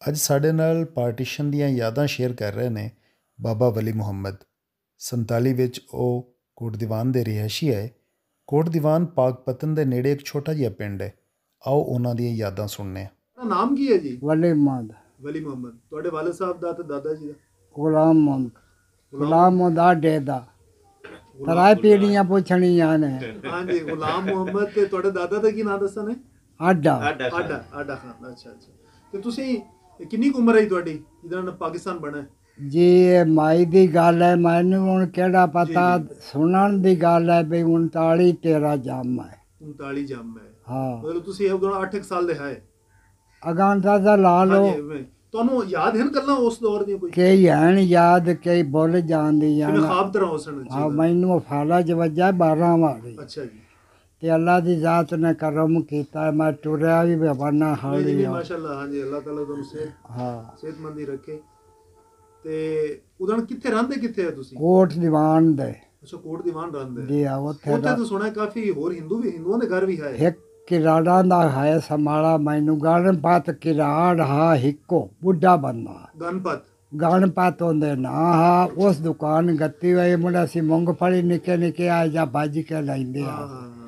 ਅੱਜ ਸਾਡੇ ਨਾਲ ਪਾਰਟੀਸ਼ਨ ਦੀਆਂ ਯਾਦਾਂ ਸ਼ੇਅਰ ਕਰ ਰਹੇ ਨੇ ਬਾਬਾ ਵਲੀ ਮੁਹੰਮਦ। 47 ਵਿੱਚ ਉਹ ਕੋਟ ਦੀਵਾਨ ਦੇ ਰਿਹਾਇਸ਼ੀ ਆਏ। ਕੋਟ ਦੀਵਾਨ ਪਾਕਪਤਨ ਦੇ ਨੇੜੇ ਇੱਕ ਛੋਟਾ ਜਿਹਾ ਪਿੰਡ ਹੈ। ਆਓ ਉਹਨਾਂ ਦੀਆਂ ਯਾਦਾਂ ਸੁਣਨੇ ਹਾਂ। ਨਾਮ ਕੀ ਹੈ ਜੀ? ਵਲੀ ਮੁਹੰਮਦ। ਵਲੀ ਮੁਹੰਮਦ। ਤੁਹਾਡੇ ਵਾਲਿਦ ਸਾਹਿਬ ਦਾ ਤੇ ਦਾਦਾ ਜੀ ਦਾ? ਗੁਲਾਮ ਮੁਹੰਮਦ। ਗੁਲਾਮ ਮੁਹੰਮਦ ਦਾ ਤਰਾਏ ਪੀੜੀਆਂ ਪੁੱਛਣੀਆਂ ਨੇ। ਹਾਂਜੀ, ਗੁਲਾਮ ਮੁਹੰਮਦ। ਤੇ ਤੁਹਾਡੇ ਦਾਦਾ ਦਾ ਕੀ ਨਾਮ ਦੱਸਾ ਨੇ? ਆਡਾ ਆਡਾ ਖਾਨ। ਅੱਛਾ ਅੱਛਾ। ਤੇ ਤੁਸੀਂ ਕਿੰਨੀ ਕੁ ਉਮਰ ਹੈ ਤੁਹਾਡੀ ਜਦੋਂ ਪਾਕਿਸਤਾਨ ਬਣਾ? ਜੀ ਇਹ ਮਾਈ ਦੀ ਗੱਲ ਹੈ, ਮੈਨੂੰ ਹੁਣ ਕਿਹੜਾ ਪਤਾ। ਸੁਣਨ ਦੀ ਗੱਲ ਹੈ ਵੀ 39 13 ਜੰਮ ਹੈ। 39 ਜੰਮ ਹੈ। ਹਾਂ, ਮਤਲਬ ਤੁਸੀਂ ਉਦੋਂ 8 ਸਾਲ ਦੇ ਹੈ। ਅਗਾਂ ਦਾ ਲਾ ਲਓ। ਤੁਹਾਨੂੰ ਯਾਦ ਹਨ ਗੱਲਾਂ ਉਸ ਦੌਰ ਦੀਆਂ? ਕੋਈ ਕਈ ਹਨ ਯਾਦ, ਕਈ ਭੁੱਲ ਜਾਂਦੀਆਂ ਜਿਵੇਂ ਖਾਬ ਤਰ੍ਹਾਂ ਹੋਸਣ। ਹਾਂ, ਮੈਨੂੰ ਫਾਲਾ ਚ ਵੱਜਾ 12 ਵਾਰੀ। ਅੱਛਾ ਜੀ। ਤੇ ਅੱਲਾ ਦੀ ਜ਼ਾਤ ਨੇ ਕਰਮ ਕੀਤਾ, ਮੈਂ ਟੁਰਿਆ ਵੀ ਬਵਾਨਾ ਹੌਲੀ। ਮਾਸ਼ਾਅੱਲਾ। ਹਾਂਜੀ, ਅੱਲਾਹ ਤਾਲਾ ਤੁਹਾਨੂੰ ਸਿਹਤਮੰਦੀ ਰੱਖੇ। ਤੇ ਉਦੋਂ ਕਿੱਥੇ ਰਹਿੰਦੇ? ਕਿੱਥੇ ਆ ਤੁਸੀਂ? ਕੋਟ ਦੀਵਾਨ ਦੇ। ਅੱਛਾ, ਕੋਟ ਦੀਵਾਨ ਰਹਿੰਦੇ ਜੀ ਆ। ਉੱਥੇ ਤਾਂ ਸੁਣਿਆ ਕਾਫੀ ਹੋਰ ਹਿੰਦੂਆਂ ਦੇ ਘਰ ਵੀ ਹੈ। ਇੱਕ ਕਿਰਾੜਾ ਦਾ ਹੈ ਸਮਾਲਾ, ਮੈਨੂੰ ਗਣਪਤ ਕਿਰਾੜ ਹਾਂ ਹਿੱਕੋ ਬੁੱਢਾ ਬੰਦਾ। ਗਣਪਤ ਹੁੰਦੇ ਨਾ ਹਾਂ। ਉਸ ਦੁਕਾਨ ਗੱਤੀ ਹੋਈ ਮੁੰਡਾ ਸੀ। ਮੂੰਗਫਲੀ ਨਿੱਕੇ ਨਿੱਕੇ ਆ ਜਾ ਭੱਜ ਕੇ ਲੈਂਦੇ ਆ।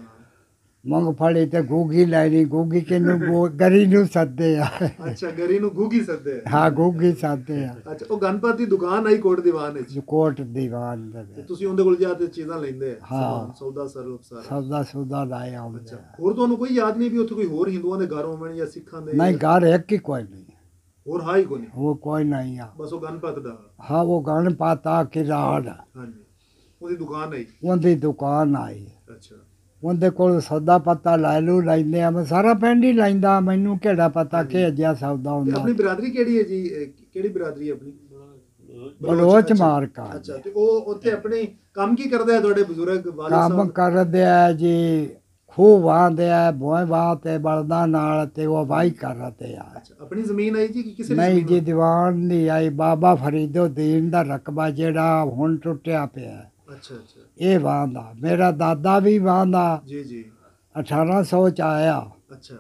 ਮੂੰਗਫਲੀ ਤੇ ਗੂਗੀ ਲੈਣੀ। ਗੂਗੀ ਕਿਨੂੰ ਗਰੀ ਨੂੰ ਸੱਦੇ ਆ। ਅੱਛਾ, ਗਰੀ ਨੂੰ ਗੂਗੀ ਸੱਦੇ? ਹਾਂ, ਗੂਗੀ ਸੱਦੇ ਆ। ਅੱਛਾ, ਉਹ ਗਣਪਤ ਦੀ ਦੁਕਾਨ ਆਈ ਕੋਟ ਦੀਵਾਨ ਵਿੱਚ? ਕੋਟ ਦੀਵਾਨ ਦੇ। ਤੁਸੀਂ ਉਹਦੇ ਕੋਲ ਜਾ ਕੇ ਚੀਜ਼ਾਂ ਲੈਂਦੇ ਆ? ਹਾਂ, ਸੌਦਾ ਸਰਵ ਸਾਰਾ ਸੌਦਾ ਸੌਦਾ ਲਾਇਆ ਆਉਂਦੇ। ਅੱਛਾ, ਹੋਰ ਤੁਹਾਨੂੰ ਕੋਈ ਯਾਦ ਨਹੀਂ ਵੀ ਉੱਥੇ ਕੋਈ ਹੋਰ ਹਿੰਦੂਆਂ ਦੇ ਘਰ ਹੋਣ ਜਾਂ ਸਿੱਖਾਂ ਦੇ? ਨਹੀਂ, ਘਰ ਇੱਕ ਹੀ ਕੋਈ ਨਹੀਂ। ਹੋਰ ਹੈ ਹੀ ਕੋਈ ਨਹੀਂ? ਉਹ ਕੋਈ ਨਹੀਂ ਆ, ਬਸ ਉਹ ਗਣਪਤ ਦਾ? ਹਾਂ, ਉਹ ਗਣਪਤ ਆ ਕਿਰਾੜ। ਹਾਂਜੀ, ਉਹਦੀ ਦੁਕਾਨ ਆਈ? ਉਹਦੀ ਦੁਕਾਨ ਆਈ। ਅੱਛਾ, ਉਹਦੇ ਕੋਲ ਸੌਦਾ ਪਤਾ ਲੈ ਲੂ ਲੈਂਦੇ ਆ। ਮੈਂ ਸਾਰਾ ਪਿੰਡ ਹੀ ਲੈਂਦਾ, ਮੈਨੂੰ ਕਿਹੜਾ ਪਤਾ ਕਿ ਅਜਿਹਾ ਸੌਦਾ ਹੁੰਦਾ। ਆਪਣੀ ਬਰਾਦਰੀ ਕਿਹੜੀ ਹੈ ਜੀ? ਕਿਹੜੀ ਬਰਾਦਰੀ ਆਪਣੀ? ਬਲੋਚ ਮਾਰਕਾ। ਅੱਛਾ, ਤੇ ਉਹ ਉੱਥੇ ਆਪਣੇ ਕੰਮ ਕੀ ਕਰਦੇ ਆ ਤੁਹਾਡੇ ਬਜ਼ੁਰਗ? ਕੰਮ ਕਰਦੇ ਆ ਜੀ, ਖੂਹ ਵਾਹਦੇ ਆ, ਭੋਏ ਵਾਹ ਤੇ ਬਲਦਾਂ ਨਾਲ, ਤੇ ਉਹ ਵਾਹੀ ਕਰਦੇ ਆ। ਅੱਛਾ, ਆਪਣੀ ਜ਼ਮੀਨ ਆਈ ਜੀ ਕਿ ਕਿਸੇ ਦੀ? ਨਹੀਂ ਜੀ, ਦੀਵਾਨ ਦੀ ਆਈ। ਬਾਬਾ ਫਰੀਦੁੱਦੀਨ ਦਾ ਰਕਬਾ ਜਿਹੜਾ ਹੁਣ ਟੁੱਟਿਆ ਪਿਆ। ਅੱਛਾ ਅੱਛਾ। ਇਹ ਵਾਹਦਾ ਮੇਰਾ ਦਾਦਾ ਵੀ ਵਾਹਦਾ। ਜੀ ਜੀ। 1800 ਚ ਆਇਆ। ਅੱਛਾ।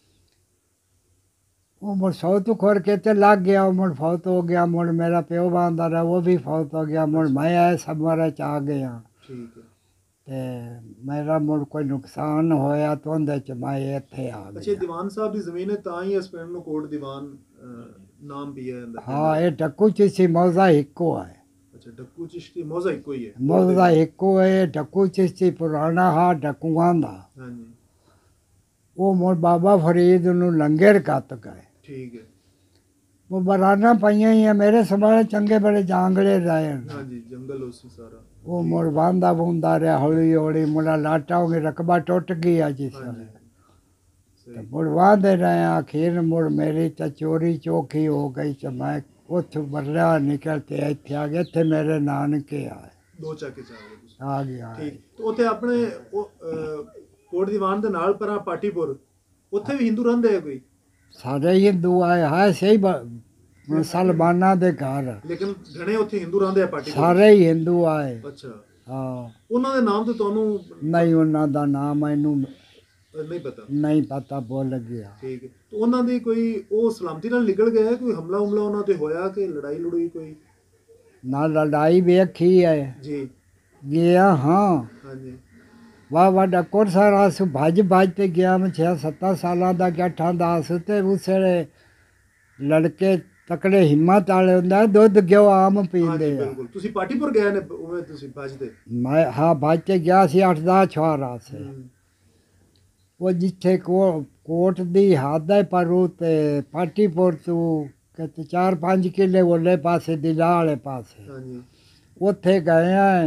ਉਹ ਮੁੜ 100 ਤੋਂ ਖੋਰ ਕੇ ਤੇ ਲੱਗ ਗਿਆ। ਉਹ ਮੁੜ ਫੌਤ ਹੋ ਗਿਆ। ਮੁੜ ਮੇਰਾ ਪਿਓ ਵਾਹਦਾ ਰਿਹਾ, ਉਹ ਵੀ ਫੌਤ ਹੋ ਗਿਆ। ਮੁੜ ਮੈਂ ਆਏ ਸਭਰੇ ਚ ਆ ਗਿਆ। ਠੀਕ ਹੈ। ਤੇ ਮੇਰਾ ਮੁੜ ਕੋਈ ਨੁਕਸਾਨ ਹੋਇਆ ਤਾਂ ਉਹਦੇ ਚ ਮੈਂ ਇੱਥੇ ਆ ਗਿਆ। ਅੱਛਾ, ਦੀਵਾਨ ਸਾਹਿਬ ਦੀ ਜ਼ਮੀਨ ਹੈ ਤਾਂ ਹੀ ਇਸ ਪਿੰਡ ਨੂੰ ਕੋਟ ਦੀਵਾਨ ਨਾਮ ਵੀ ਹੈ? ਹਾਂ, ਇਹ ਡੱਕੂ ਚਿਸ਼ਤੀ ਮੌਜ਼ਾ ਇੱਕੋ ਹੈ। ਅੱਛਾ, ਡੱਕੂ ਚਿਸ਼ਤੀ ਮੌਜ਼ਾ ਇੱਕੋ ਹੀ ਹੈ? ਮੌਜ਼ਾ ਇੱਕੋ ਹੈ। ਡੱਕੂ ਚਿਸ਼ਤੀ ਪੁਰਾਣਾ ਹਾਂ ਡੱਕੂਆਂ ਦਾ। ਹਾਂਜੀ। ਉਹ ਮੁੜ ਬਾਬਾ ਫਰੀਦ ਨੂੰ ਲੰਗਰ ਕੱਤ ਗਏ। ਠੀਕ ਹੈ। ਉਹ ਬਰਾਨਾ ਪਈਆਂ ਹੀ ਆ। ਮੇਰੇ ਸਮਾਲੇ ਚੰਗੇ ਬੜੇ ਜਾਂਗਲੇ ਰਹੇ। ਹਾਂਜੀ, ਜੰਗਲ ਉਸੇ ਸਾਰਾ। ਉਹ ਮੁੜ ਵਾਂਦਾ ਬੁੰਦਾ ਰਿਹਾ ਹੌਲੀ ਹੌਲੀ। ਮੁੰਡਾ ਲਾਟਾ ਹੋ ਗਿਆ, ਰਕਬਾ ਟੁੱਟ ਗਿਆ ਜਿਸ ਤੇ ਮੁੜ ਵਾਂਦੇ ਰਹੇ। ਆਖਿਰ ਮੁੜ ਮੇਰੀ ਤਾਂ ਚੋਰੀ ਚੋਖੀ ਹੋ ਗਈ ਤੇ ਮੈਂ ਉੱਥੋਂ ਬਰਲਾ ਨਿਕਲ ਕੇ ਇੱਥੇ ਆ ਗਿਆ। ਇੱਥੇ ਮੇਰੇ ਨਾਨਕੇ ਆਏ। ਦੋ ਚੱਕੇ ਚਾਹ ਤੁਸੀਂ ਆ ਗਿਆ। ਠੀਕ। ਤੇ ਉੱਥੇ ਆਪਣੇ ਕੋਟ ਦੀਵਾਨ ਦੇ ਨਾਲ ਪਰਾਂ ਪਾਟੀਪੁਰ, ਉੱਥੇ ਵੀ ਹਿੰਦੂ ਰਹਿੰਦੇ ਆ ਕੋਈ? ਸਾਰੇ ਹਿੰਦੂ ਆਏ ਹੈ ਸਹੀ। ਮੁਸਲਮਾਨਾਂ ਦੇ ਘਰ ਲੇਕਿਨ ਘਣੇ ਉੱਥੇ ਹਿੰਦੂ ਰਹਿੰਦੇ ਆ ਪਾਟੀਪੁਰ? ਸਾਰੇ ਹੀ ਹਿੰਦੂ ਆਏ। ਅੱਛਾ। ਹਾਂ, ਉਹਨਾਂ ਦੇ ਨਾਮ ਤੇ ਤੁਹਾਨੂੰ? ਨਹੀਂ, ਉਹਨਾਂ ਦਾ ਨਾਮ ਮੈਨੂੰ ਨਹੀਂ ਪਤਾ? ਨਹੀਂ ਪਤਾ, ਭੁੱਲ ਗਿਆ। ਠੀਕ ਹੈ। ਤੇ ਉਹਨਾਂ ਦੀ ਕੋਈ ਉਹ ਸਲਾਮਤੀ ਨਾਲ ਨਿਕਲ ਗਏ? ਕੋਈ ਹਮਲਾ ਉਮਲਾ ਉਹਨਾਂ ਤੇ ਹੋਇਆ ਕਿ ਲੜਾਈ ਲੜੂਈ ਕੋਈ? ਨਾ ਲੜਾਈ ਵੇਖੀ ਹੈ ਜੀ। ਗਿਆ ਹਾਂ। ਹਾਂਜੀ। ਵਾਹ ਵਾਹ ਡੱਕੋਰ ਸਾਰਾ ਸੂ ਭੱਜ ਭੱਜ ਤੇ ਗਿਆ। ਮੈਂ 6-7 ਸਾਲਾਂ ਦਾ ਗੱਠਾਂ ਦਾ ਸੀ। ਤੇ ਉਸ ਵੇਲੇ ਲੜਕੇ ਤਕੜੇ ਹਿੰਮਤ ਵਾਲੇ ਹੁੰਦਾ, ਦੁੱਧ ਘਿਓ ਆਮ ਪੀਂਦੇ ਆ। ਬਿਲਕੁਲ। ਤੁਸੀਂ ਪਾਟੀਪੁਰ ਗਏ ਨੇ ਉਵੇਂ ਤੁਸੀਂ ਭੱਜਦੇ? ਮੈਂ ਹਾਂ ਭੱਜ ਕੇ ਗਿਆ ਸੀ। 8-10 ਛੁਆਰਾ ਸੀ। ਉਹ ਜਿੱਥੇ ਕੋਟ ਦੀ ਹੱਦ ਹੈ ਪਰ ਉਹ ਤੇ ਪਾਟੀਪੁਰ ਤੋਂ ਕਿਤੇ 4-5 ਕਿੱਲੇ ਉਹਲੇ ਪਾਸੇ ਦਿਲਾ ਵਾਲੇ ਪਾਸੇ। ਹਾਂਜੀ। ਉੱਥੇ ਗਏ ਆ।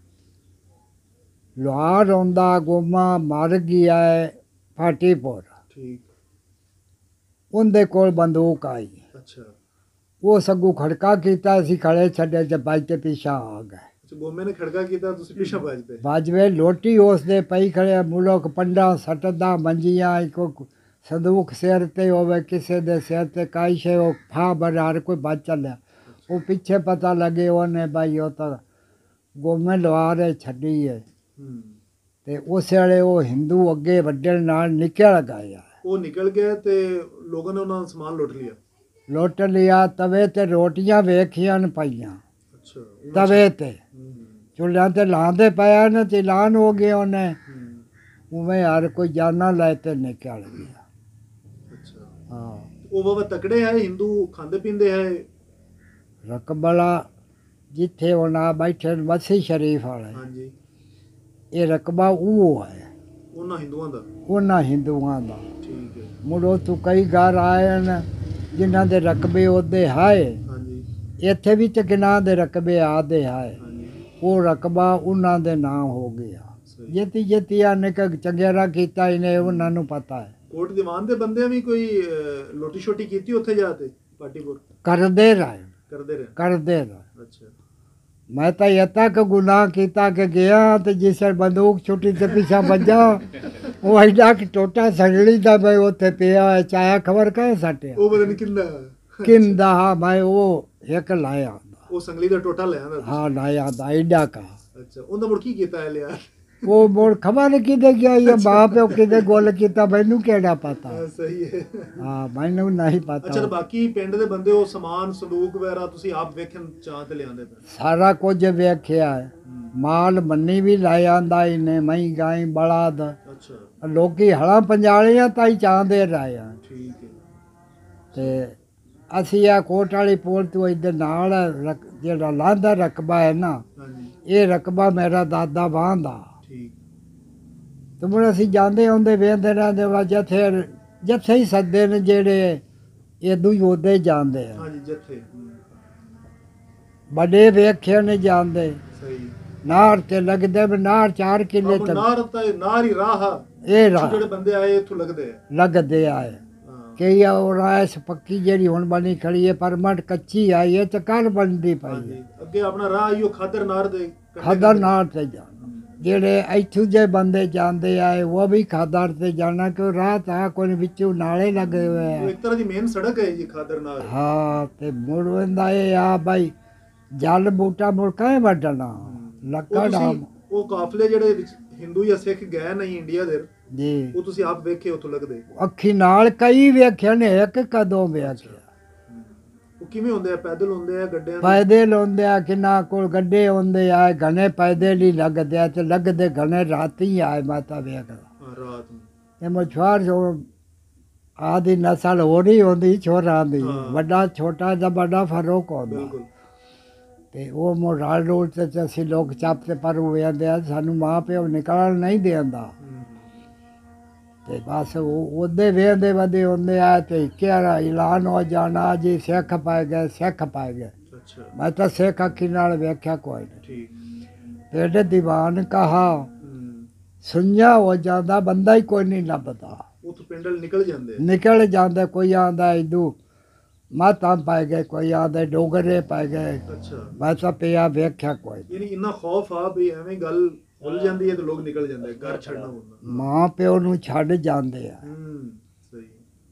ਲੋਹਾਰ ਆਉਂਦਾ ਗੋਮਾ ਮਰ ਗਿਆ ਹੈ ਪਾਟੀਪੁਰ। ਠੀਕ। ਉਹਦੇ ਕੋਲ ਬੰਦੂਕ ਆਈ। ਅੱਛਾ। ਉਹ ਸਗੋਂ ਖੜਕਾ ਕੀਤਾ, ਅਸੀਂ ਖੜੇ ਛੱਡੇ ਤੇ ਬਾਈ ਤੇ ਪਿੱਛਾ ਆ ਗਏ। ਅੱਛਾ, ਗੋਮੇ ਨੇ ਖੜਕਾ ਕੀਤਾ, ਤੁਸੀਂ ਪਿੱਛਾ ਭੱਜ ਪਏ? ਬਾਜਵੇ ਲੋਟੀ ਉਸ ਦੇ ਪਈ ਖੜੇ। ਮੁਲਕ ਪੰਡਾ ਸੱਟਦਾ ਮੰਜੀਆਂ। ਇੱਕੋ ਸੰਦੂਕ ਸਿਰ ਤੇ ਹੋਵੇ, ਕਿਸੇ ਦੇ ਸਿਰ ਤੇ ਕਾਈ ਸ਼ੇ ਉਹ ਫਾ ਬਰਾਰ ਕੋਈ ਬਚ ਚੱਲਿਆ। ਉਹ ਪਿੱਛੇ ਪਤਾ ਲੱਗੇ ਉਹਨੇ ਬਾਈ ਉਹ ਤਾਂ ਗੋਮੇ ਲਵਾਰੇ ਛੱਡੀ ਹੈ। ਤੇ ਉਸ ਵੇਲੇ ਉਹ ਹਿੰਦੂ ਅੱਗੇ ਵੱਡੇ ਨਾਲ ਨਿਕਲ ਗਏ। ਉਹ ਨਿਕਲ ਗਏ ਤੇ ਲੋਕਾਂ ਨੇ ਉਹਨਾਂ ਦਾ ਸਮਾਨ ਲੁੱਟ ਲਿਆ? ਲੁੱਟ ਲਿਆ। ਤਵੇ ਤੇ ਰੋਟੀਆਂ ਵੇਖੀਆਂ ਨ ਪਈਆਂ ਅੱਛਾ ਤਵੇ ਤੇ, ਚੁੱਲ੍ਹਿਆਂ ਤੇ ਲਾਉਂਦੇ ਪਿਆ ਨੇ ਤੇ ਐਲਾਨ ਹੋ ਗਿਆ ਉਹਨੇ, ਉਵੇਂ ਹਰ ਕੋਈ ਜਾਨਾ ਲੈ ਤੇ ਨਿਕਲ ਗਿਆ। ਅੱਛਾ ਹਾਂ ਉਹ ਬਾਬਾ ਤਕੜੇ ਹੈ, ਹਿੰਦੂ ਖਾਂਦੇ ਪੀਂਦੇ ਹੈ। ਰਕਬਲਾ ਜਿੱਥੇ ਉਹਨਾਂ ਬੈਠੇ ਨੇ ਮਸੀ ਸ਼ਰੀਫ ਵਾਲੇ, ਹਾਂਜੀ ਇਹ ਰਕਬਾ ਉਹ ਹੈ ਉਹਨਾਂ ਹਿੰਦੂਆਂ ਦਾ। ਉਹਨਾਂ ਹਿੰਦੂਆਂ ਦਾ। ਠੀਕ ਹੈ। ਮੁੜੋ ਤੋਂ ਕਈ ਘਰ ਆਏ ਨੇ ਜਿਨ੍ਹਾਂ ਦੇ ਰਕਬੇ ਉਹਦੇ ਹਾਏ, ਹਾਂਜੀ ਇੱਥੇ ਵੀ ਤੇ ਕਿਨਾਂ ਦੇ ਰਕਬੇ ਆਦੇ ਹਾਏ, ਹਾਂਜੀ ਉਹ ਰਕਬਾ ਉਹਨਾਂ ਦੇ ਨਾਂ ਹੋ ਗਿਆ। ਸਹੀ। ਜੇਤੀ ਜੇਤੀਆਂ ਨੇ ਚੰਗਿਆਰਾ ਕੀਤਾ ਇਹਨੇ ਉਹਨਾਂ ਨੂੰ ਪਤਾ ਹੈ। ਕੋਟ ਦੀਵਾਨ ਦੇ ਬੰਦੇ ਵੀ ਕੋਈ ਲੋਟੀ ਛੋਟੀ ਕੀਤੀ ਉੱਥੇ ਜਾ ਕੇ ਪਾਟੀਪੁਰ? ਕਰਦੇ ਰਹੇ ਕਰਦੇ ਰਹੇ। ਕਰਦੇ ਰਹੇ। ਅੱਛਾ ਮੈਂ ਤਾਂ ਇਹ ਤੱਕ ਗੁਨਾਹ ਕੀਤਾ ਕਿ ਗਿਆ ਤੇ ਜਿਸ ਬੰਦੂਕ ਛੁੱਟੀ ਤੇ ਪਿੱਛਾ ਵੱਜਾ, ਉਹ ਐਡਾ ਕਿ ਟੋਟਾ ਸੰਗਲੀ ਦਾ ਮੈਂ ਉੱਥੇ ਪਿਆ ਚਾਇਆ ਖਬਰ ਕਹੇ ਸੱਟਿਆ ਉਹ ਪਤਾ ਨਹੀਂ ਕਿੰਨਾ ਕਿੰਦਾ ਹਾਂ ਮੈਂ ਉਹ ਇੱਕ ਲਾਇਆ ਉਹ ਸੰਗਲੀ ਦਾ ਟੋਟਾ ਲੈ ਆਂਦਾ। ਹਾਂ ਲਾਇਆ ਦਾ ਐਡਾ ਕਾ। ਅੱਛਾ ਉਹਦਾ ਮੁੜ ਕੀ ਕੀਤਾ ਹੈ ਲਿਆ? ਉਹ ਮੋੜ ਖਬਰ ਨਹੀਂ ਕਿਤੇ ਗਿਆ ਇਹ ਬਾਪ ਉਹ ਕਿਤੇ ਗੋਲ ਕੀਤਾ ਮੈਨੂੰ ਕਿਹੜਾ ਪਤਾ। ਸਹੀ ਹੈ। ਹਾਂ ਮੈਨੂੰ ਨਹੀਂ ਅੱਛਾ ਪਤਾ। ਤੇ ਬਾਕੀ ਪਿੰਡ ਦੇ ਬੰਦੇ ਉਹ ਸਮਾਨ ਸੰਦੂਕ ਵਗੈਰਾ ਤੁਸੀਂ ਆਪ ਵੇਖਣ ਚਾਹ ਤੇ ਲਿਆਂਦੇ ਪਏ? ਸਾਰਾ ਕੁਝ ਵੇਖਿਆ ਹੈ। ਮਾਲ ਮੰਨੀ ਵੀ ਲੈ ਆਂਦਾ ਇਹਨੇ, ਮਹੀਂ ਗਾਈ ਬਲਦ। ਅੱਛਾ ਲੋਕੀ ਹਲਾਂ ਪੰਜਾਲੀਆਂ ਤਾਈ ਚਾਹੁੰਦੇ ਰਹੇ ਆ। ਠੀਕ ਹੈ। ਤੇ ਅਸੀਂ ਆ ਕੋਟ ਵਾਲੀ ਪੁਲ ਤੋਂ ਇੱਧਰ ਨਾਲ ਜਿਹੜਾ ਲਾਂਦਾ ਰਕਬਾ ਹੈ ਨਾ, ਹਾਂਜੀ ਇਹ ਰਕਬਾ ਮੇਰਾ ਦਾਦਾ ਵਾਹੁੰਦਾ। ਠੀਕ। ਤੇ ਮੁੜ ਅਸੀਂ ਜਾਂਦੇ ਆਉਂਦੇ ਵੇਖਦੇ ਰਹਿੰਦੇ ਵਾ ਜਥੇ ਜਥੇ ਹੀ ਸੱਦੇ ਨੇ ਜਿਹੜੇ ਇਦੋਂ ਹੀ ਉਹਦੇ ਹੀ ਜਾਂਦੇ ਆ। ਹਾਂਜੀ ਜੱਥੇ। ਵੱਡੇ ਵੇਖੇ ਨੇ ਜਾਂਦੇ ਸਹੀ। ਨਾਰ ਤੇ ਲੱਗਦੇ ਵੀ ਨਾਰ 4 ਕਿੱਲੇ ਤੱਕ ਨਾਰ ਤਾਂ ਨਾਰ ਹੀ ਰਾਹ ਇਹ ਰਾਹ ਜਿਹੜੇ ਬੰਦੇ ਆਏ ਇੱਥੋਂ ਲੱਗਦੇ ਆ। ਲੱਗਦੇ ਆਏ। ਕਈ ਉਹ ਰਾਇਸ ਪੱਕੀ ਜਿਹੜੀ ਹੁਣ ਬਣੀ ਖੜੀ ਹੈ ਪਰਮਟ ਕੱਚੀ ਆਈ ਹੈ ਤੇ ਕੱਲ ਬਣਦੀ ਪਈ ਹੈ। ਹਾਂਜੀ ਅੱਗੇ ਆਪਣਾ ਰਾਹ ਆਈਓ ਖਾਦਰ ਨਾਰ ਦੇ ਖਾਦਰ ਨਾਰ ਤੇ ਜਾਣਾ। ਜਿਹੜੇ ਇੱਥੋਂ ਜੇ ਬੰਦੇ ਜਾਂਦੇ ਆਏ ਉਹ ਵੀ ਖਾਦਰ ਤੇ ਜਾਣਾ ਕਿ ਰਾਹ ਤਾਂ ਕੋਈ ਵਿੱਚੋਂ ਨਾਲੇ ਲੱਗੇ ਹੋਏ ਆ। ਇੱਕ ਤਰ੍ਹਾਂ ਦੀ ਮੇਨ ਸੜਕ ਹੈ ਜੀ ਖਾਦਰ ਨਾਰ। ਹਾਂ ਤੇ ਮੁੜ ਵੰਦਾ ਇਹ ਆ ਬਾਈ ਜਲ ਬੂਟਾ ਮੁੜ ਕਾਹੇ ਵੱਢਣਾ ਲੱਕੜ ਆ। ਉਹ ਕਾਫਲੇ ਜਿਹੜੇ ਵਿੱਚ ਹਿੰਦੂ ਜਾਂ ਸਿੱਖ ਗਏ ਨਹੀਂ ਇੰਡੀਆ ਦੇ ਜੀ ਉਹ ਤੁਸੀਂ ਆਪ ਵੇਖੇ ਉੱਥੋਂ ਲੱਗਦੇ? ਅੱਖੀ ਨਾਲ ਕਈ ਵੇਖੇ ਨੇ, ਇੱਕ ਕਦੋਂ ਵੇਖਿਆ। ਉਹ ਕਿਵੇਂ ਹੁੰਦੇ ਆ? ਪੈਦਲ ਹੁੰਦੇ ਆ ਗੱਡਿਆਂ ਤੇ? ਪੈਦਲ ਹੁੰਦੇ ਆ, ਕਿੰਨਾ ਕੋਲ ਗੱਡੇ ਹੁੰਦੇ ਆ, ਘਣੇ ਪੈਦਲ ਹੀ ਲੱਗਦੇ ਆ ਤੇ ਲੱਗਦੇ ਘਣੇ ਰਾਤੀ ਆਏ ਮਾਤਾ ਵੇਖਦਾ। ਹਾਂ ਰਾਤ ਨੂੰ। ਇਹ ਮਛਵਾਰ ਜੋ ਆਦੀ ਨਸਲ ਹੋ ਰਹੀ ਹੁੰਦੀ ਛੋਰਾਂ ਦੀ, ਵੱਡਾ ਛੋਟਾ ਦਾ ਵੱਡਾ ਫਰਕ ਹੁੰਦਾ। ਬਿਲਕੁਲ। ਤੇ ਉਹ ਮੋਰਾਲ ਰੋਡ ਤੇ ਅਸੀਂ ਲੋਕ ਚੱਪ ਤੇ ਪਰ ਵੇਂਦੇ ਆ, ਸਾਨੂੰ ਮਾਂ ਪਿਓ ਨਿਕਲਣ ਨਹੀਂ ਦੇਂਦਾ। ਤੇ ਬਸ ਉਹ ਉਹਦੇ ਵੇਂਦੇ ਵਧੇ ਹੁੰਦੇ ਆ ਤੇ ਕਿਹੜਾ ਐਲਾਨ ਹੋ ਜਾਣਾ ਜੀ ਸਿੱਖ ਪਾਏ ਗਏ, ਸਿੱਖ ਪਾਏ ਗਏ। ਅੱਛਾ ਮੈਂ ਤਾਂ ਸਿੱਖ ਅੱਖੀ ਨਾਲ ਵੇਖਿਆ ਕੋਈ ਨਹੀਂ। ਠੀਕ। ਪੇੜ ਦੀਵਾਨ ਕਹਾ ਸੁਣਿਆ ਹੋ ਜਾਂਦਾ, ਬੰਦਾ ਹੀ ਕੋਈ ਨਹੀਂ ਲੱਭਦਾ। ਉੱਥੋਂ ਪਿੰਡਲ ਨਿਕਲ ਜਾਂਦੇ? ਨਿਕਲ ਜਾਂਦੇ। ਕੋਈ ਆਂਦਾ ਇਦੂ ਮਾਤਾ ਪਾਏ ਗਏ, ਕੋਈ ਆਂਦੇ ਡੋਗਰੇ ਪਾਏ ਗਏ। ਅੱਛਾ ਮੈਂ ਤਾਂ ਪਿਆ ਵੇਖਿਆ ਕੋਈ। ਯਾਨੀ ਇੰਨਾ ਖੌਫ ਆ ਵੀ ਐਵੇਂ ਗੱਲ ਖੁੱਲ ਜਾਂਦੀ ਹੈ ਤੇ ਲੋਕ ਨਿਕਲ ਜਾਂਦੇ, ਘਰ ਛੱਡਣਾ ਹੁੰਦਾ। ਮਾਂ ਪਿਓ ਨੂੰ ਛੱਡ ਜਾਂਦੇ ਆ। ਸਹੀ।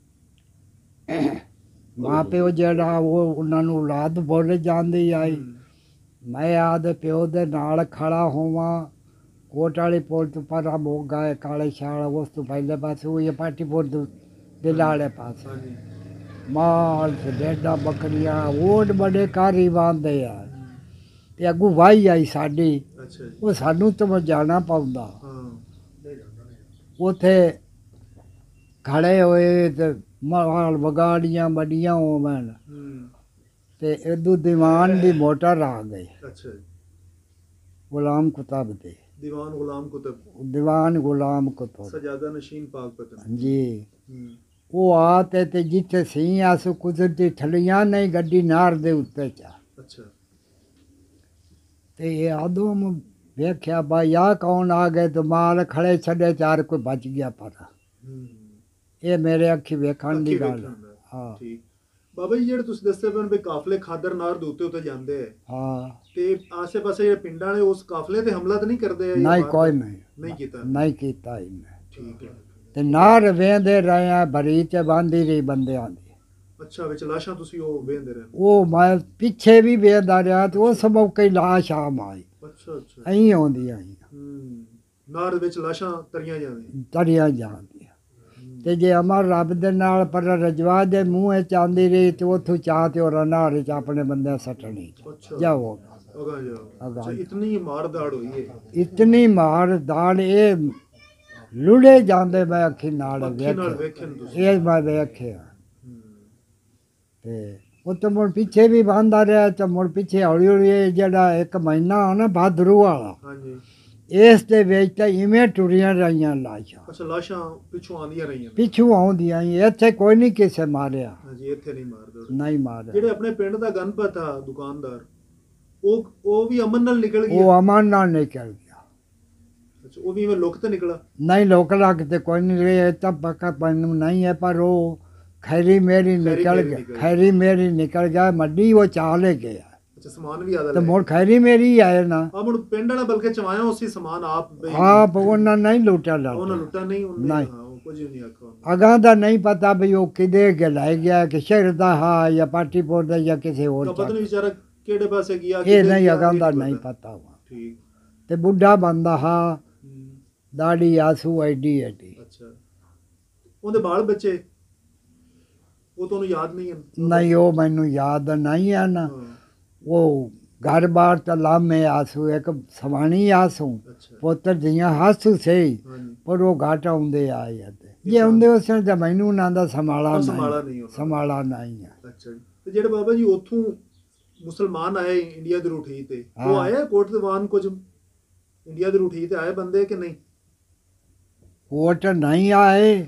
ਮਾਂ ਪਿਓ ਜਿਹੜਾ ਉਹ ਉਹਨਾਂ ਨੂੰ ਔਲਾਦ ਬੋਲ ਜਾਂਦੀ ਆਈ। ਮੈਂ ਆਦੇ ਪਿਓ ਦੇ ਨਾਲ ਖੜਾ ਹੋਵਾਂ ਕੋਟ ਵਾਲੀ ਪੁਲ ਤੋਂ ਪਰਾਂ ਮੋਗਾ ਹੈ ਕਾਲੇ ਸ਼ਾਲ, ਉਸ ਤੋਂ ਪਹਿਲੇ ਪਾਸੇ ਉਹ ਪਾਟੀਪੁਰ ਦੇ ਲਾਲੇ ਪਾਸੇ ਹਾਂਜੀ ਮਾਲ ਤੇ ਭੇਡਾਂ ਬੱਕਰੀਆਂ ਓਡ ਬੜੇ ਕਾਰੀ ਬਾਂਦੇ ਆ। ਤੇ ਅੱਗੂ ਵਾਹੀ ਆਈ ਸਾਡੀ, ਅੱਛਾ ਜੀ। ਉਹ ਸਾਨੂੰ ਤਾਂ ਜਾਣਾ ਪਾਉਂਦਾ। ਹਾਂ ਉੱਥੇ ਖੜੇ ਹੋਏ ਤੇ ਮਾਲ ਵਗਾੜੀਆਂ ਵੱਡੀਆਂ ਹੋਵਣ ਤੇ ਇਦੂ ਦੀਵਾਨ ਦੀ ਮੋਟਰ ਆ ਗਈ। ਅੱਛਾ ਜੀ। ਗੁਲਾਮ ਕੁਤਬ ਦੇ ਦੀਵਾਨ ਗੁਲਾਮ ਕੁਤਬ। ਦੀਵਾਨ ਗੁਲਾਮ ਕੁਤਬ ਸਜਾਦਾ ਨਸ਼ੀਨ ਪਾਕ ਪਤਨ ਜੀ। ਉਹ ਆ ਤੇ ਜਿੱਥੇ ਸੀ ਆਸ ਕੁਦਰਤੀ ਠਲੀਆਂ ਨਹੀਂ ਗੱਡੀ ਨਾਰ ਦੇ ਉੱਤੇ ਚਾ। ਅੱਛਾ। ਤੇ ਇਹ ਆਦਮ ਵੇਖਿਆ ਬਾਈ ਆ ਕੌਣ ਆ ਗਏ ਤੇ ਮਾਲ ਖੜੇ ਛੱਡੇ ਚਾਰ ਕੋਈ ਬਚ ਗਿਆ ਪਰ ਇਹ ਮੇਰੇ ਅੱਖੀ ਵੇਖਣ ਦੀ ਗੱਲ। ਹਾਂ ਠੀਕ। ਬਾਬਾ ਜੀ ਜਿਹੜੇ ਤੁਸੀਂ ਦੱਸਦੇ ਪਏ ਵੀ ਕਾਫਲੇ ਖਾਦਰ ਨਾਰ ਦੇ ਉੱਤੇ ਜਾਂਦੇ ਆ, ਹਾਂ ਤੇ ਆਸੇ ਪਾਸੇ ਜਿਹੜੇ ਪਿੰਡਾਂ ਵਾਲੇ ਉਸ ਕਾਫਲੇ ਤੇ ਹਮਲਾ ਤਾਂ ਨਹੀਂ ਕਰਦੇ? ਨਹੀਂ ਕੋਈ ਨਹੀਂ ਕੀਤਾ। ਨਹੀਂ ਕੀਤਾ ਇਹਨੇ। ਠੀਕ ਹੈ। ਤੇ ਨਾਰ ਵੇਂਦੇ ਰਹੇ ਆ ਭਰੀ ਤੇ ਬਾਂਦੀ ਰਹੀ ਬੰਦਿਆਂ ਦੀ। ਅੱਛਾ ਵਿੱਚ ਲਾਸ਼ਾਂ ਤੁਸੀਂ ਉਹ ਵੇਂਦੇ ਰਹੇ? ਉਹ ਮੈਂ ਪਿੱਛੇ ਵੀ ਵੇਂਦਾ ਰਿਹਾ ਤੇ ਉਸ ਮੌਕੇ ਲਾਸ਼ ਆਮ ਆਈ। ਅੱਛਾ ਅੱਛਾ। ਐਂ ਆਉਂਦੀ ਆਈ ਨਾਰ ਵਿੱਚ ਲਾਸ਼ਾਂ ਤਰੀਆਂ ਜਾਂਦੀਆਂ? ਤਰੀਆਂ ਜਾਂਦੀਆਂ ਤੇ ਜੇ ਅਮਰ ਰੱਬ ਦੇ ਨਾਲ ਪਰ ਰਜਵਾ ਦੇ ਮੂੰਹ 'ਚ ਆਉਂਦੀ ਰਹੀ ਤੇ ਉੱਥੋਂ ਚਾਹ ਤੇ ਉਹ ਰਨਾਰ 'ਚ ਆਪਣੇ ਬੰਦੇ ਸੱਟਣੀ ਜਾਓ ਅੱਛਾ ਇਤਨੀ ਮਾਰ ਦਾੜ ਹੋਈ ਹੈ ਇਤਨੀ ਮਾਰ ਦਾੜ ਇਹ ਲੁੜੇ ਜਾਂਦੇ ਮੈਂ ਅੱਖੀ ਨਾਲ ਵੇਖਣ ਤੁਸੀਂ ਇਹ ਮੈਂ ਵੇਖਿਆ ਤੇ ਉਹ ਤਾਂ ਮੁੜ ਪਿੱਛੇ ਵੀ ਬੰਦਾ ਰਿਹਾ ਤੇ ਮੁੜ ਪਿੱਛੇ ਹੌਲੀ ਹੌਲੀ ਇਹ ਜਿਹੜਾ 1 ਮਹੀਨਾ ਆ ਨਾ ਭਾਦਰੂ ਵਾਲਾ ਹਾਂਜੀ ਇਸ ਦੇ ਵਿੱਚ ਤਾਂ ਇਵੇਂ ਟੁਰੀਆਂ ਰਹੀਆਂ ਲਾਸ਼ਾਂ ਅੱਛਾ ਲਾਸ਼ਾਂ ਪਿੱਛੋਂ ਆਉਂਦੀਆਂ ਰਹੀਆਂ ਪਿੱਛੋਂ ਆਉਂਦੀਆਂ ਸੀ। ਇੱਥੇ ਕੋਈ ਨਹੀਂ ਕਿਸੇ ਮਾਰਿਆ ਹਾਂਜੀ ਇੱਥੇ ਨਹੀਂ ਮਾਰਦੇ ਨਹੀਂ ਮਾਰਿਆ ਜਿਹੜੇ ਆਪਣੇ ਪਿੰਡ ਦਾ ਗਣਪਤ ਆ ਦੁਕਾਨਦਾਰ ਉਹ ਵੀ ਅਮਨ ਨਾਲ ਨਿਕਲ ਗਿਆ ਉਹ ਅਮਨ ਨਾਲ ਨਿਕਲ ਗਿਆ ਅੱਛਾ ਉਹ ਵੀ ਮੈਂ ਲੁਕ ਤੇ ਨਿਕਲਾ ਨਹੀਂ ਲੋਕ ਲੱਗ ਤੇ ਕੋਈ ਨਹੀਂ ਰਿਹਾ ਤਾਂ ਪੱਕਾ ਮੈਨੂੰ ਨਹੀਂ ਹੈ ਪਰ ਉਹ ਖੈਰੀ ਮੇਰੀ ਨਿਕਲ ਗਿਆ ਖੈਰੀ ਮੇਰੀ ਨਿਕਲ ਗਿਆ ਮੱਡੀ ਉਹ ਚਾਹ ਲੈ ਗਿਆ ਅੱਛਾ ਸਮਾਨ ਵੀ ਆਦਾ ਤੇ ਮੋੜ ਖੈਰੀ ਮੇਰੀ ਆਏ ਨਾ ਆ ਮੁੜ ਪਿੰਡ ਵਾਲਾ ਬਲਕਿ ਚਵਾਇਆ ਉਸੇ ਸਮਾਨ ਆਪ ਉਹਨਾਂ ਨਹੀਂ ਲੁੱਟਿਆ ਉਹਨਾਂ ਲੁੱਟਾ ਨਹੀਂ ਨਹੀਂ ਉਹ ਕੁਝ ਨਹੀਂ ਆਖੋ ਅਗਾਂ ਦਾ ਨਹੀਂ ਪਤਾ ਵੀ ਉਹ ਕਿਦੇ ਕੇ ਲੈ ਗਿਆ ਕਿ ਸ਼ਹਿਰ ਦਾ ਹਾਂ ਜਾਂ ਪਾਟੀਪੁਰ ਦਾ ਜਾਂ ਕਿਸੇ ਹੋਰ ਪਤਾ ਨਹੀਂ ਵਿਚਾਰਾ ਕਿਹੜੇ ਪਾਸੇ ਗਿਆ ਇਹ ਨਹੀਂ ਅਗਾਂ ਦਾ ਨਹੀਂ ਪਤਾ ਠੀਕ ਤੇ ਬੁੱਢਾ ਬੰਦਾ ਹਾਂ ਦਾੜੀ ਆਸੂ ਐਡੀ ਐਡੀ ਅੱਛਾ ਉਹਦੇ ਬਾਲ ਬੱਚੇ ਉਹ ਤੁਹਾਨੂੰ ਯਾਦ ਨਹੀਂ ਹੈ ਨਹੀਂ ਉਹ ਮੈਨੂੰ ਯਾਦ ਨਹੀਂ ਹੈ ਨਾ ਉਹ ਘਰ ਬਾਰ ਤਾਂ ਲਾਮੇ ਆਸੂ ਇੱਕ ਸਵਾਣੀ ਆਸੂ ਪੁੱਤਰ ਜੀਆਂ ਹਾਸੂ ਸਹੀ ਪਰ ਉਹ ਘਾਟ ਆਉਂਦੇ ਆਏ ਜੇ ਆਉਂਦੇ ਉਸ ਤਾਂ ਮੈਨੂੰ ਨਾ ਦਾ ਸੰਭਾਲਾ ਨਹੀਂ ਹੈ ਅੱਛਾ ਤੇ ਜਿਹੜੇ ਬਾਬਾ ਜੀ ਉੱਥੋਂ ਮੁਸਲਮਾਨ ਆਏ ਇੰਡੀਆ ਦੀ ਰੂਠੀ ਤੇ ਉਹ ਆਏ ਕੋਟ ਦੀਵਾਨ ਕੁਝ ਇੰਡੀਆ ਦੀ ਰੂਠੀ ਤੇ ਆਏ ਬੰਦੇ ਕਿ ਨਹੀਂ ਕੋਟ ਨਹੀਂ ਆਏ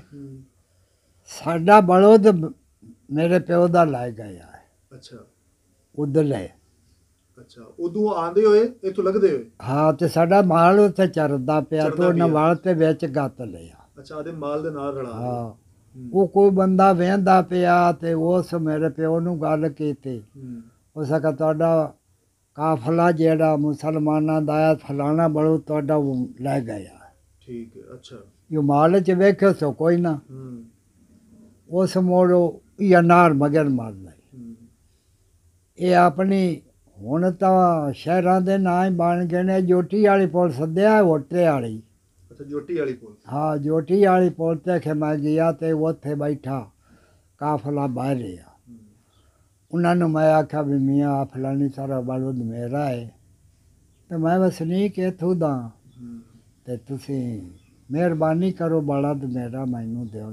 ਸਾਡਾ ਬਲਦ ਮੇਰੇ ਪਿਓ ਦਾ ਲੈ ਗਿਆ ਹੈ ਅੱਛਾ ਉਧਰ ਲੈ ਅੱਛਾ ਉਦੋਂ ਆਂਦੇ ਹੋਏ ਇੱਥੋਂ ਲੱਗਦੇ ਹੋਏ ਹਾਂ ਤੇ ਸਾਡਾ ਮਾਲ ਉੱਥੇ ਚਰਦਾ ਪਿਆ ਤੇ ਉਹਨਾਂ ਵਾਲ ਤੇ ਵਿੱਚ ਗੱਤ ਲਿਆ ਅੱਛਾ ਉਹਦੇ ਮਾਲ ਦੇ ਨਾਲ ਰਲਾ ਹਾਂ ਉਹ ਕੋਈ ਬੰਦਾ ਵਹਿੰਦਾ ਪਿਆ ਤੇ ਉਸ ਮੇਰੇ ਪਿਓ ਨੂੰ ਗੱਲ ਕੀਤੀ ਉਸ ਕਾ ਤੁਹਾਡਾ ਕਾਫਲਾ ਜਿਹੜਾ ਮੁਸਲਮਾਨਾਂ ਦਾ ਫਲਾਣਾ ਬਲੂ ਤੁਹਾਡਾ ਲੈ ਗਿਆ ਠੀਕ ਹੈ ਅੱਛਾ ਇਹ ਮਾਲ ਚ ਵੇਖਿਓ ਸੋ ਕੋਈ ਨਾ ਉਸ ਮੋੜੋ ਇਹ ਨਾਰ ਮਗਰ ਮਾਰ ਲਈ ਇਹ ਆਪਣੀ ਹੁਣ ਤਾਂ ਸ਼ਹਿਰਾਂ ਦੇ ਨਾਂ ਹੀ ਬਣ ਗਏ ਨੇ ਜੋਟੀ ਵਾਲੀ ਪੁਲ ਸੱਦਿਆ ਹੋਟੇ ਵਾਲੀ ਅੱਛਾ ਜੋਟੀ ਵਾਲੀ ਪੁਲ ਹਾਂ ਜੋਟੀ ਵਾਲੀ ਪੁਲ ਤੇ ਕਿ ਮੈਂ ਗਿਆ ਤੇ ਉੱਥੇ ਬੈਠਾ ਕਾਫਲਾ ਬਾਹਰ ਰਿਹਾ ਉਹਨਾਂ ਨੂੰ ਮੈਂ ਆਖਿਆ ਵੀ ਮੀਆਂ ਫਲਾਣੀ ਸਾਰਾ ਬਲਦ ਮੇਰਾ ਹੈ ਤੇ ਮੈਂ ਵਸਨੀਕ ਇੱਥੋਂ ਦਾ ਤੇ ਤੁਸੀਂ ਮਿਹਰਬਾਨੀ ਕਰੋ ਬਲਦ ਮੇਰਾ ਮੈਨੂੰ ਦਿਓ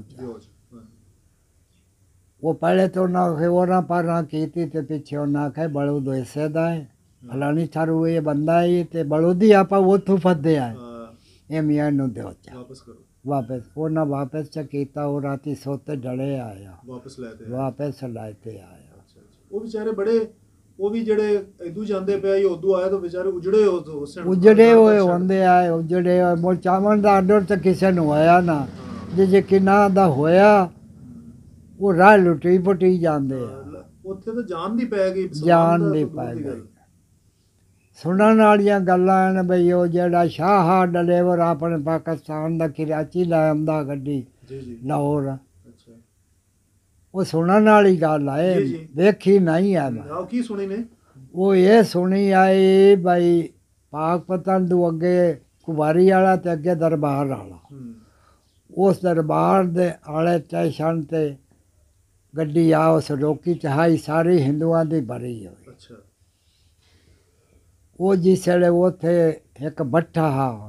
ਉਹ ਪਹਿਲੇ ਤਾਂ ਉਹਨਾਂ ਪਾਰਾਂ ਕੀਤੀ ਤੇ ਪਿੱਛੇ ਉਹਨਾਂ ਆਖਿਆ ਬਲਦ ਇਸੇ ਦਾ ਹੈ ਫਲਾਣੀ ਸਾਰੂ ਇਹ ਬੰਦਾ ਹੈ ਤੇ ਬਲਦੀ ਆਪਾਂ ਉੱਥੋਂ ਫੱਦਿਆ ਇਹ ਮੀਆਂ ਨੂੰ ਦਿਓ ਵਾਪਸ ਕਰੋ ਵਾਪਸ ਚ ਕੀਤਾ ਉਹ ਰਾਤੀ ਸੋਤੇ ਡਲੇ ਆਇਆ ਵਾਪਸ ਲੈ ਤੇ ਆਇਆ ਉਹ ਵਿਚਾਰੇ ਬੜੇ ਉਹ ਵੀ ਜਿਹੜੇ ਇਦੂ ਜਾਂਦੇ ਪਿਆ ਉਦੋਂ ਆਇਆ ਤਾਂ ਵਿਚਾਰੇ ਉਜੜੇ ਹੋਏ ਹੁੰਦੇ ਆਏ ਉਜੜੇ ਮੋਲ ਚਾਵਣ ਦਾ ਆਰਡਰ ਤਾਂ ਕਿਸੇ ਨੂੰ ਆਇਆ ਨਾ ਜੇ ਕਿੰਨਾ ਦਾ ਹੋਇਆ ਉਹ ਰਾਹ ਲੁੱਟੀ ਪੁੱਟੀ ਜਾਂਦੇ ਆ ਉੱਥੇ ਤਾਂ ਜਾਨ ਦੀ ਪੈ ਗਈ ਸੁਣਨ ਵਾਲੀਆਂ ਗੱਲਾਂ ਨੇ ਬਈ ਉਹ ਜਿਹੜਾ ਸ਼ਾਹ ਡਲੇਵਰ ਆਪਣੇ ਪਾਕਿਸਤਾਨ ਦਾ ਕਰਾਚੀ ਲੈ ਆਉਂਦਾ ਗੱਡੀ ਲਾਹੌਰ ਉਹ ਸੁਣਨ ਵਾਲੀ ਗੱਲ ਆਏ ਵੇਖੀ ਨਹੀਂ ਆ ਕੀ ਸੁਣੀ ਨੇ ਉਹ ਇਹ ਸੁਣੀ ਆਈ ਬਈ ਪਾਕਪਤਨ ਤੋਂ ਅੱਗੇ ਕੁਵਾਰੀ ਵਾਲਾ ਤੇ ਅੱਗੇ ਦਰਬਾਰ ਵਾਲਾ ਉਸ ਦਰਬਾਰ ਦੇ ਆਲੇ ਸਟੇਸ਼ਨ ਤੇ ਗੱਡੀ ਆ ਉਸ ਰੋਕੀ ਚਹਾਈ ਸਾਰੇ ਹਿੰਦੂਆਂ ਦੀ ਭਰੀ ਹੋਈ ਉਹ ਜਿਸ ਵੇਲੇ ਉੱਥੇ ਇੱਕ ਬੱਠਾ ਹਾ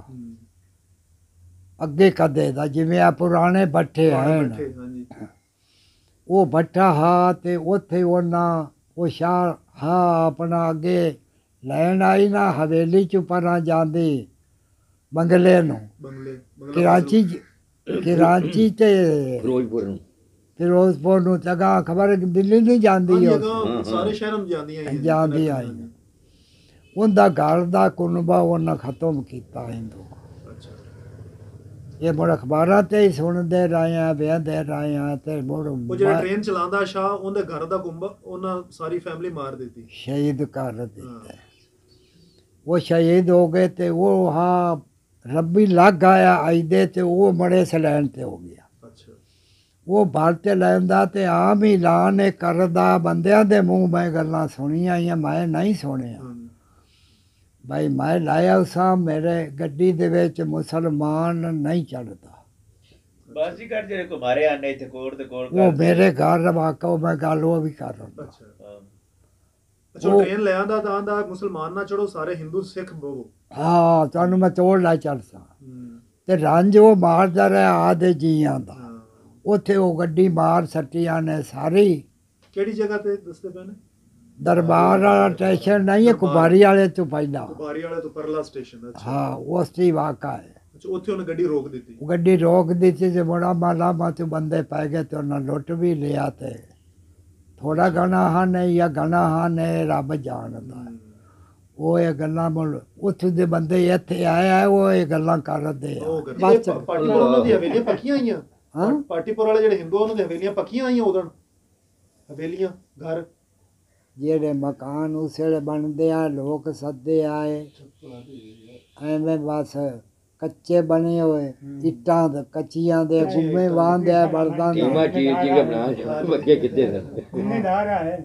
ਅੱਗੇ ਕਦੇ ਦਾ ਜਿਵੇਂ ਆ ਪੁਰਾਣੇ ਬੱਠੇ ਹਨ ਉਹ ਬੱਠਾ ਹਾ ਤੇ ਉੱਥੇ ਉਹਨਾਂ ਉਹ ਸ਼ਾਹ ਹਾਂ ਆਪਣਾ ਅੱਗੇ ਲੈਣ ਆਈ ਨਾ ਹਵੇਲੀ ਚ ਪਰਾਂ ਜਾਂਦੀ ਬੰਗਲੇ ਨੂੰ ਕਰਾਚੀ ਤੇ ਫਿਰੋਜ਼ਪੁਰ ਨੂੰ ਤਗਾ ਖਬਰ ਦਿੱਲੀ ਨਹੀਂ ਜਾਂਦੀ ਸਾਰੇ ਸ਼ਹਿਰਾਂ ਨੂੰ ਜਾਂਦੀ ਆਈ ਉਹਦਾ ਘਰ ਦਾ ਕੁਨਬਾ ਉਹਨਾਂ ਖਤਮ ਕੀਤਾ ਹਿੰਦੂ ਇਹ ਮੁੜ ਅਖਬਾਰਾਂ ਤੇ ਹੀ ਸੁਣਦੇ ਰਹੇ ਆ ਵੇਖਦੇ ਰਹੇ ਆ ਤੇ ਮੁੜ ਉਹ ਜਿਹੜਾ ਟ੍ਰੇਨ ਚਲਾਉਂਦਾ ਸ਼ਾਹ ਉਹਦੇ ਘਰ ਦਾ ਕੁੰਬਾ ਉਹਨਾਂ ਸਾਰੀ ਫੈਮਿਲੀ ਮਾਰ ਦਿੱਤੀ ਸ਼ਹੀਦ ਕਰ ਦਿੱਤਾ ਉਹ ਸ਼ਹੀਦ ਹੋ ਗਏ ਤੇ ਉਹ ਹਾਂ ਰੱਬੀ ਲੱਗ ਆਇਆ ਆਈਦੇ ਤੇ ਉਹ ਮੜੇ ਸਲੈਣ ਤੇ ਹੋ ਗਿਆ ਉਹ ਭਾਰਤ ਲੈਂਦਾ ਤੇ ਆਮ ਹੀ ਐਲਾਨ ਕਰਦਾ ਬੰਦਿਆਂ ਦੇ ਮੂੰਹ ਮੈਂ ਗੱਲਾਂ ਸੁਣੀਆਂ ਜਾਂ ਮੈਂ ਨਹੀਂ ਸੁਣਿਆ ਭਾਈ ਮੈਂ ਲਾਇਆ ਸਾਂ ਮੇਰੇ ਗੱਡੀ ਦੇ ਵਿੱਚ ਮੁਸਲਮਾਨ ਨਹੀਂ ਚੜ੍ਹਦਾ ਬਸ ਜੀ ਕਰ ਜਿਹੜੇ ਘੁਮਾਰੇ ਆਨੇ ਇੱਥੇ ਕੋਟ ਦੇ ਕੋਲ ਉਹ ਮੇਰੇ ਘਰ ਵਾਕਾ ਮੈਂ ਗੱਲ ਉਹ ਵੀ ਕਰ ਰਿਹਾ ਅੱਛਾ ਅੱਛਾ ਉਹ- ਟ੍ਰੇਨ ਲੈ ਆਂਦਾ ਤਾਂ ਆਂਦਾ ਮੁਸਲਮਾਨ ਨਾ ਚੜੋ ਸਾਰੇ ਹਿੰਦੂ ਸਿੱਖ ਬਵੋ ਹਾਂ ਤੁਹਾਨੂੰ ਮੈਂ ਤੋੜ ਲੈ ਚੜਸਾ ਤੇ ਰੰਜ ਉਹ ਮਾਰਦਾ ਰਿਹਾ ਆਦੇ ਜੀਆਂ ਦਾ ਉੱਥੇ ਉਹ ਗੱਡੀ ਮਾਰ ਸੱਟੀਆਂ ਨੇ ਸਾਰੀ ਕਿਹੜੀ ਜਗ੍ਹਾ ਤੇ ਦੱਸਦੇ ਪਏ ਨੇ ਦਰਬਾਰ ਵਾਲਾ ਸਟੇਸ਼ਨ ਨਹੀਂ ਹੈ ਕੁਬਾਰੀ ਵਾਲੇ ਤੋਂ ਪਹਿਲਾਂ ਬਾਰੀ ਵਾਲੇ ਤੋਂ ਪਰਲਾ ਸਟੇਸ਼ਨ ਅੱਛਾ ਹਾਂ ਉਸ ਦੀ ਵਾਕਾ ਹੈ ਅੱਛਾ ਉੱਥੇ ਉਹਨੇ ਗੱਡੀ ਰੋਕ ਦਿੱਤੀ ਉਹ ਗੱਡੀ ਰੋਕ ਦਿੱਤੀ ਤੇ ਬੜਾ ਮਾਲਾ ਮਾਤੇ ਬੰਦੇ ਪੈ ਗਏ ਤੇ ਉਹਨਾਂ ਲੁੱਟ ਵੀ ਲਿਆ ਤੇ ਥੋੜਾ ਗਾਣਾ ਹਾਂ ਨਹੀਂ ਜਾਂ ਗਾਣਾ ਹਾਂ ਨੇ ਰੱਬ ਜਾਣਦਾ ਉਹ ਇਹ ਗੱਲਾਂ ਮੁੱਲ ਉੱਥੇ ਦੇ ਬੰਦੇ ਇੱਥੇ ਆਏ ਆ ਉਹ ਇਹ ਗੱਲਾਂ ਕਰਦੇ ਆ ਬਸ ਪਾਟੀਪੁਰ ਉਹਨਾਂ ਦੀ ਹਵੇਲੀਆਂ ਪੱਕੀਆਂ ਆਈਆਂ ਹਾਂ ਪਾਟੀਪੁਰ ਵਾਲੇ ਜਿਹੜੇ ਹਿੰਦੂ ਉਹਨਾਂ ਦੀ ਹਵੇਲੀਆਂ ਪੱਕੀਆਂ ਆਈਆਂ ਉਦੋਂ ਹਵੇਲੀਆਂ ਘਰ ਜਿਹੜੇ ਮਕਾਨ ਉਸਲੇ ਬਣਦੇ ਆ ਲੋਕ ਸੱਦੇ ਆਏ ਐਵੇਂ ਬਸ ਕੱਚੇ ਬਣੇ ਹੋਏ ਇੱਟਾਂ ਦੇ ਕੱਚੀਆਂ ਦੇ ਗੁੰਮੇ ਵਾਂਦੇ ਆ ਬਲਦਾਂ ਦੇ ਜ਼ਿੰਮੇਦਾਰ ਆਏ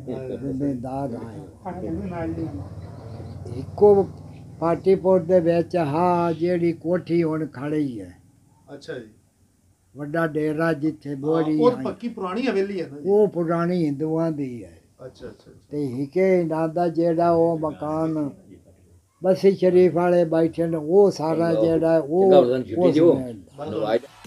ਇੱਕੋ ਪਾਟੀਪੁਰ ਦੇ ਵਿੱਚ ਹਾਂ ਜਿਹੜੀ ਕੋਠੀ ਹੁਣ ਖੜੀ ਹੈ ਅੱਛਾ ਜੀ ਵੱਡਾ ਡੇਰਾ ਜਿੱਥੇ ਬੋੜੀ ਉਹ ਪੱਕੀ ਪੁਰਾਣੀ ਹਵੇਲੀ ਹੈ ਨਾ ਜੀ ਉਹ ਪੁਰਾਣੀ ਹਿੰਦੂਆਂ ਦੀ ਹੈ ਅੱਛਾ ਅੱਛਾ ਤੇ ਹਿਕੇ ਇਹਨਾਂ ਦਾ ਜਿਹੜਾ ਉਹ ਮਕਾਨ ਬਸੀ ਸ਼ਰੀਫ ਵਾਲੇ ਬੈਠੇ ਨੇ ਉਹ ਸਾਰਾ ਜਿਹੜਾ ਉਹ ਉਸ ਨੇ